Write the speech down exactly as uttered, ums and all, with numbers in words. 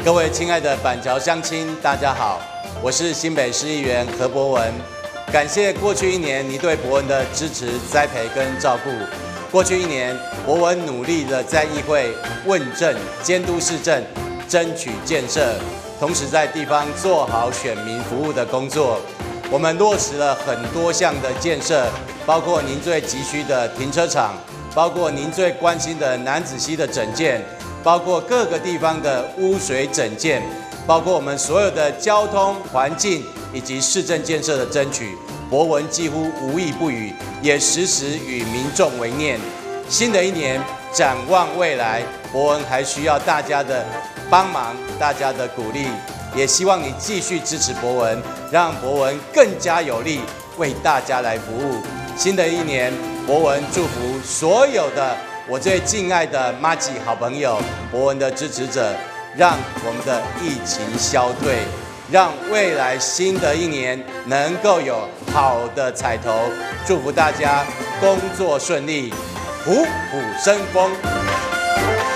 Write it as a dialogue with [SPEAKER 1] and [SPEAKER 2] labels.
[SPEAKER 1] 各位亲爱的板桥乡亲，大家好，我是新北市议员何博文。感谢过去一年你对博文的支持、栽培跟照顾。过去一年，博文努力的在议会问政、监督市政、争取建设，同时在地方做好选民服务的工作。我们落实了很多项的建设，包括您最急需的停车场，包括您最关心的楠梓溪的整建，包括各个地方的污水整建，包括我们所有的交通、环境以及市政建设的争取，博文几乎无一不语，也时时与民众为念。新的一年，展望未来，博文还需要大家的帮忙，大家的鼓励，也希望你继续支持博文，让博文更加有力，为大家来服务。新的一年，博文祝福所有的我最敬爱的麻吉好朋友，博文的支持者，让我们的疫情消退，让未来新的一年能够有好的彩头。祝福大家工作顺利，虎虎生风。